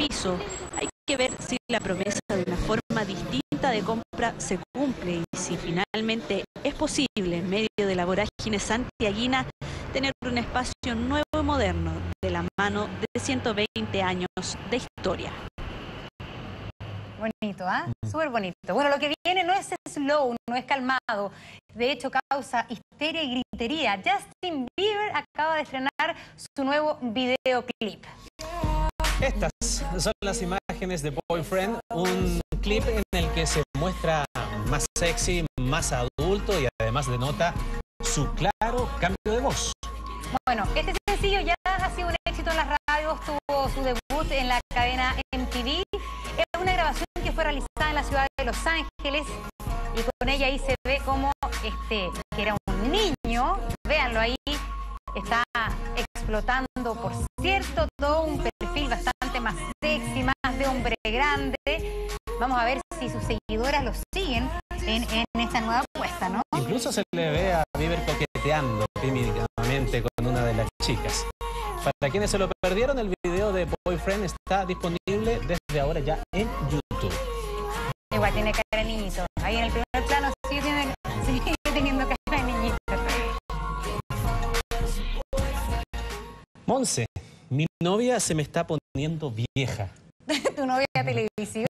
piso. Hay que ver si la promesa de una forma distinta de compra se cumple y si finalmente es posible, en medio de la vorágine santiaguina, tener un espacio nuevo y moderno de la mano de 120 años de historia. Bonito, ¿ah? Súper bonito. Bueno, lo que viene no es slow, no es calmado. De hecho, causa histeria y gritería. Justin Bieber acaba de estrenar su nuevo videoclip. Estas son las imágenes de Boyfriend, un clip en el que se muestra más sexy, más adulto y además denota su claro cambio de voz. Bueno, este sencillo ya ha sido un éxito en las radios, tuvo su debut en la cadena MTV. Es una grabación que fue realizada en la ciudad de Los Ángeles y con ella ahí se ve como que era un niño, véanlo ahí, está explotando, por cierto, todo un perfil bastante más sexy, más de hombre grande. Vamos a ver si sus seguidoras lo siguen en esta nueva apuesta, ¿no? Incluso se le ve a Bieber coqueteando tímidamente con una de las chicas. Para quienes se lo perdieron, el video de Boyfriend está disponible desde ahora ya en YouTube. Igual tiene cara de niñito. Ahí en el primer plano sigue teniendo cara de niñito. Monse, mi novia se me está poniendo vieja. Tu novia televisiva.